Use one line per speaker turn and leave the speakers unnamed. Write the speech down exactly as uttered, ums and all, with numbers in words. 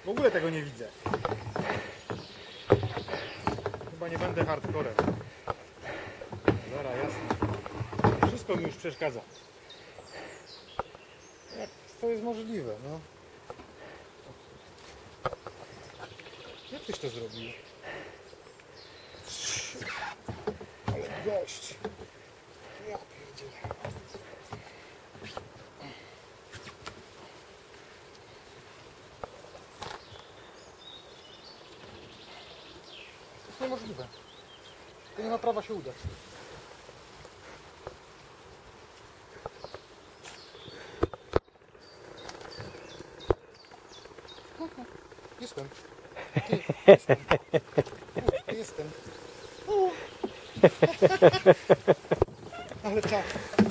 W ogóle tego nie widzę. Chyba nie będę hardcorem. Zara, jasne. Wszystko mi już przeszkadza. Jak to jest możliwe, no? Jak tyś to zrobił? Ale gość. Ja pierdzielę. To jest niemożliwe. To nie ma prawa się udać. Jestem. Ty, jestem. U, jestem. U. Ale czas.